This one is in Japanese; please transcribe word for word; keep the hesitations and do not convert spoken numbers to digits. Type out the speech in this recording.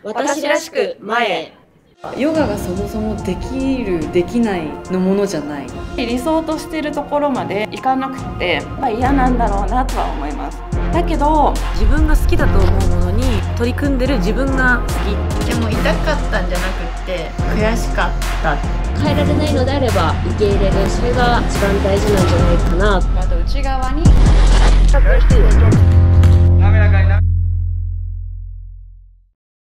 私らしく前へ。 ヨガがそもそもできるできないのものじゃない。 理想としているところまでいかなくて、まあ、嫌なんだろうなとは思います。だけど自分が好きだと思うものに取り組んでる自分が好き。 でも痛かったんじゃなくって悔しかった。 変えられないのであれば受け入れる、それが一番大事なんじゃないかな。 あと内側に滑らかにな